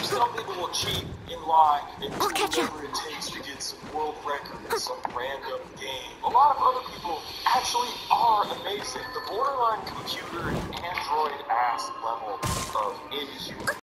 Some people will cheat and lie and do I'll catch up. whatever it takes to get some world record in some random game. A lot of other people actually are amazing. The borderline computer and android ass level of inhuman.